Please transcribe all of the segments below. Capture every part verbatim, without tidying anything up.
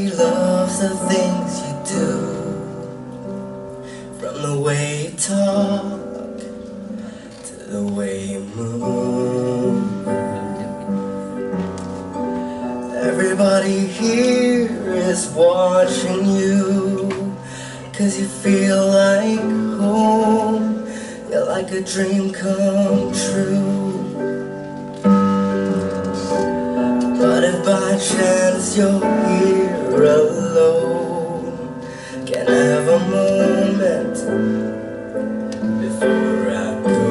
Everybody loves the things you do, from the way you talk to the way you move. Everybody here is watching you, 'cause you feel like home. You're like a dream come true. But if by chance you're here alone, can I have a moment before I go?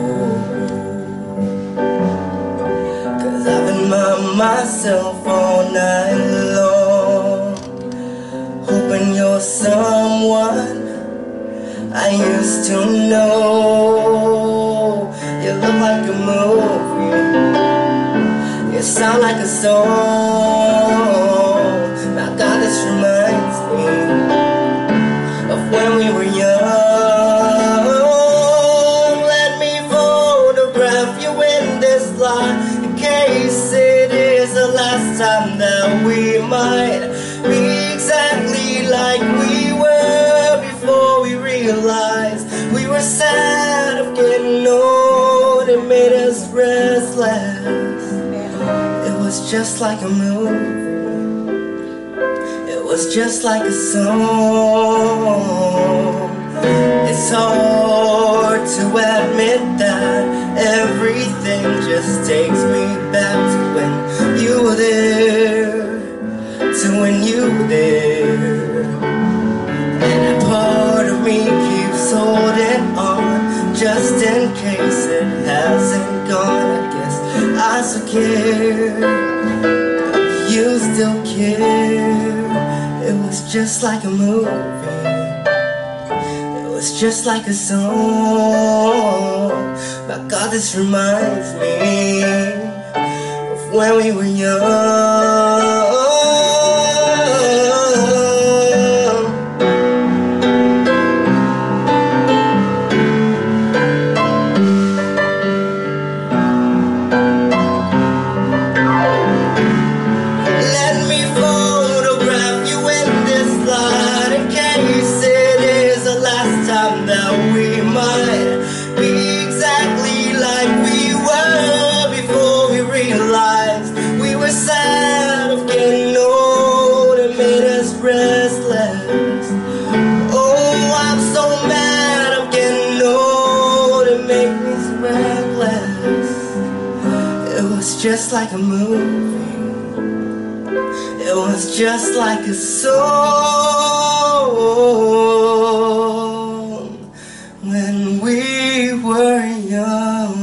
'Cause I've been by myself all night long, hoping you're someone I used to know. You look like a movie, you sound like a song. Now God, this reminds me of when we were young. Let me photograph you in this light, in case it is the last time that we might be exactly like we were before we realized we were sad of getting old. It made us restless. It was just like a movie, it was just like a song. It's hard to admit that everything just takes me back to when you were there, to when you were there. And a part of me keeps holding on, just in case it hasn't gone. I guess I still care, you still care. It was just like a movie, it was just like a song. But God, this reminds me of when we were young. Restless. Oh, I'm so mad I'm getting old. It makes me so reckless. It was just like a movie, it was just like a song when we were young.